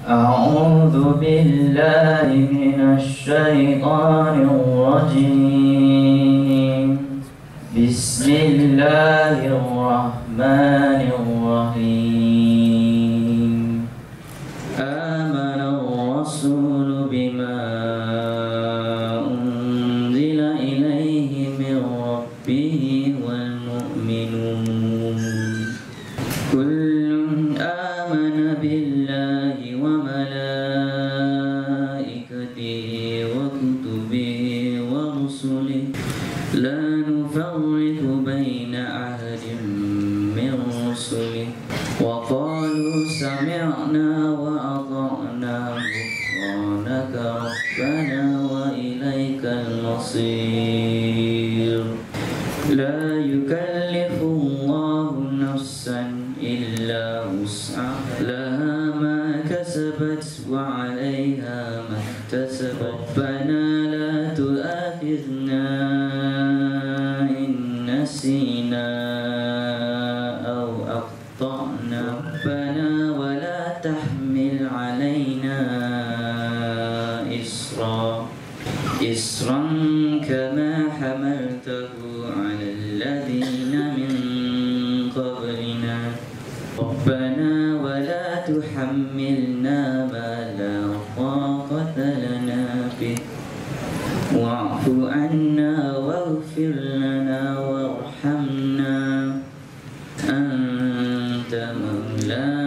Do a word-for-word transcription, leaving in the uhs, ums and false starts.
أعوذ بالله من الشيطان الرجيم. بسم الله الرحمن الرحيم. آمن الرسول بما أنزل إليه من ربه والمؤمنون كل آمن بالله وملائكته وكتبه ورسله لا نفرق بين أحد من رسله وقالوا سمعنا وأطعنا غفرانك ربنا وإليك المصير. لا يكلف الله نفسا إلا وسعها لها ما كسبت وعليها ما اكتسبت ربنا لا تؤاخذنا إن نسينا أو أخطأنا ربنا ولا تحمل علينا إصرا إصرا كما حملته على الذين من قبلنا ربنا ولا تحملنا ما لا طاقة لنا به واعف عنا واغفر لنا وارحمنا أنت مولانا